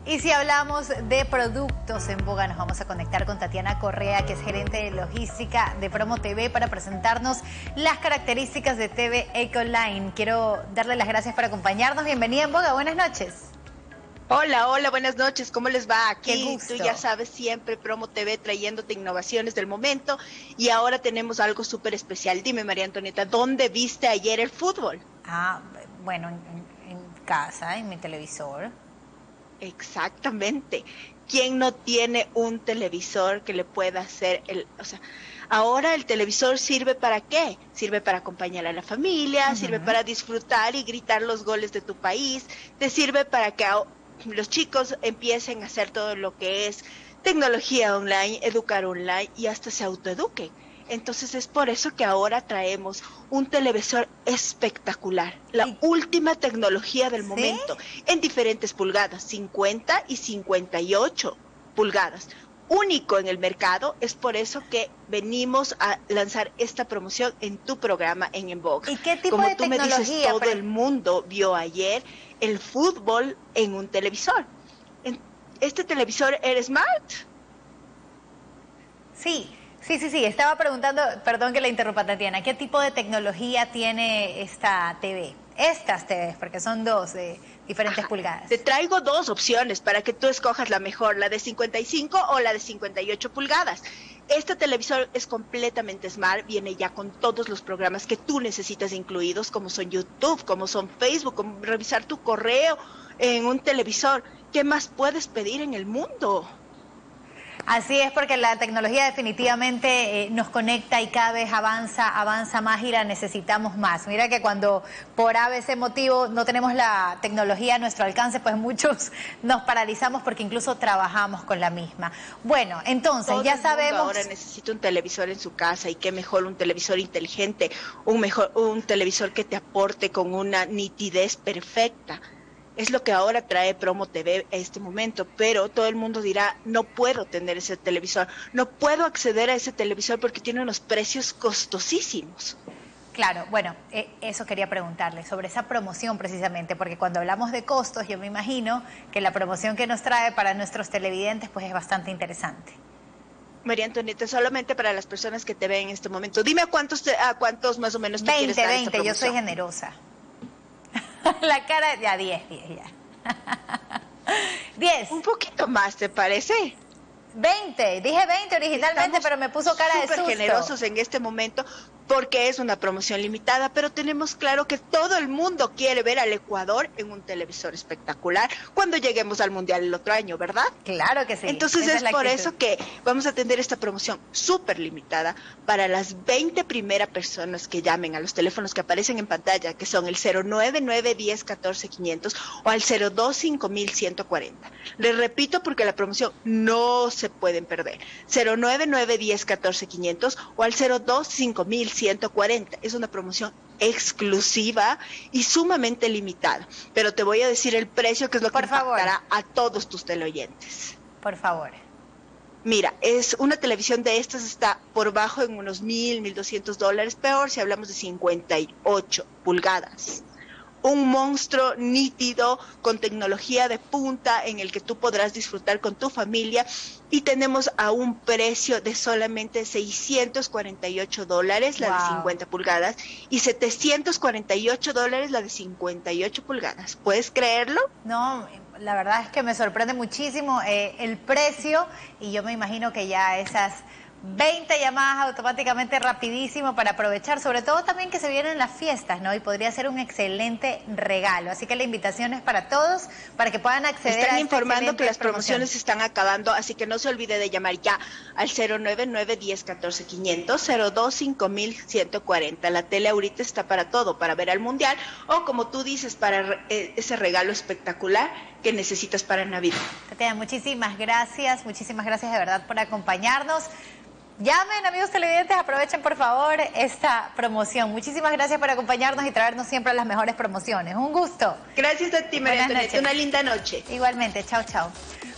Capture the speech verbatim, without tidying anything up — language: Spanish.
Y si hablamos de productos en boga, nos vamos a conectar con Tatiana Correa, que es gerente de logística de Promo T V, para presentarnos las características de T V Ecoline. Quiero darle las gracias por acompañarnos. Bienvenida en boga, buenas noches. Hola, hola, buenas noches, ¿cómo les va? Aquí, Qué gusto. Tú ya sabes, siempre Promo T V trayéndote innovaciones del momento, y ahora tenemos algo súper especial. Dime, María Antonieta, ¿dónde viste ayer el fútbol? Ah, bueno, en, en casa, en mi televisor. Exactamente. ¿Quién no tiene un televisor que le pueda hacer el, o sea, ahora el televisor sirve para qué? Sirve para acompañar a la familia, uh-huh. Sirve para disfrutar y gritar los goles de tu país, te sirve para que los chicos empiecen a hacer todo lo que es tecnología online, educar online y hasta se autoeduquen. Entonces es por eso que ahora traemos un televisor espectacular, la ¿Sí? última tecnología del ¿Sí? momento, en diferentes pulgadas, cincuenta y cincuenta y ocho pulgadas, único en el mercado. Es por eso que venimos a lanzar esta promoción en tu programa en En Boga. ¿Y qué tipo Como de tú me dices, todo pero... el mundo vio ayer el fútbol en un televisor. ¿Este televisor era smart? Sí. Sí, sí, sí, estaba preguntando, perdón que la interrumpa, Tatiana, ¿qué tipo de tecnología tiene esta T V? Estas T Vs, porque son dos de diferentes Ajá. pulgadas. Te traigo dos opciones para que tú escojas la mejor, la de cincuenta y cinco o la de cincuenta y ocho pulgadas. Este televisor es completamente smart, viene ya con todos los programas que tú necesitas incluidos, como son YouTube, como son Facebook, como revisar tu correo en un televisor. ¿Qué más puedes pedir en el mundo? Así es, porque la tecnología definitivamente eh, nos conecta y cada vez avanza, avanza más y la necesitamos más. Mira que cuando por A B C motivo no tenemos la tecnología a nuestro alcance, pues muchos nos paralizamos porque incluso trabajamos con la misma. Bueno, entonces Todo ya el sabemos... mundo ahora necesita un televisor en su casa, y qué mejor un televisor inteligente, un, mejor, un televisor que te aporte con una nitidez perfecta. Es lo que ahora trae Promo T V a este momento, pero todo el mundo dirá, no puedo tener ese televisor, no puedo acceder a ese televisor porque tiene unos precios costosísimos. Claro, bueno, eh, eso quería preguntarle, sobre esa promoción precisamente, porque cuando hablamos de costos, yo me imagino que la promoción que nos trae para nuestros televidentes pues es bastante interesante. María Antonieta, solamente para las personas que te ven en este momento, dime a cuántos, te, a cuántos más o menos te quieres dar esta promoción. veinte, yo soy generosa. La cara, ya diez, diez, ya. diez. Un poquito más, ¿te parece? veinte, dije veinte originalmente, Estamos pero me puso cara de susto. Súper generosos en este momento porque es una promoción limitada, pero tenemos claro que todo el mundo quiere ver al Ecuador en un televisor espectacular cuando lleguemos al Mundial el otro año, ¿verdad? Claro que sí. Entonces es, es por eso que vamos a tener esta promoción súper limitada para las veinte primeras personas que llamen a los teléfonos que aparecen en pantalla, que son el cero nueve nueve, diez, catorce, quinientos o al cero dos, cinco mil ciento cuarenta. Les repito porque la promoción no se pueden perder. cero nueve nueve, diez, catorce, quinientos o al cero dos, cinco mil ciento cuarenta. Es una promoción exclusiva y sumamente limitada. Pero te voy a decir el precio, que es lo Por que favor. impactará a todos tus teleoyentes. Por favor. Mira, es una televisión de estas, está por bajo en unos mil, mil doscientos dólares, peor si hablamos de cincuenta y ocho pulgadas. Un monstruo nítido con tecnología de punta en el que tú podrás disfrutar con tu familia, y tenemos a un precio de solamente seiscientos cuarenta y ocho dólares la wow. de cincuenta pulgadas y setecientos cuarenta y ocho dólares la de cincuenta y ocho pulgadas. ¿Puedes creerlo? No, la verdad es que me sorprende muchísimo eh, el precio, y yo me imagino que ya esas veinte llamadas automáticamente rapidísimo para aprovechar, sobre todo también que se vienen las fiestas, ¿no? Y podría ser un excelente regalo. Así que la invitación es para todos, para que puedan acceder Están a esta informando que las promoción. promociones están acabando, así que no se olvide de llamar ya al cero nueve nueve, diez, catorce, quinientos, cero dos, cinco mil ciento cuarenta. La tele ahorita está para todo, para ver al Mundial o, como tú dices, para eh, ese regalo espectacular que necesitas para Navidad. Tatiana, muchísimas gracias, muchísimas gracias de verdad por acompañarnos. Llamen, amigos televidentes, aprovechen por favor esta promoción. Muchísimas gracias por acompañarnos y traernos siempre las mejores promociones. Un gusto. Gracias a ti, María Antonieta. Una linda noche. Igualmente, chao, chao.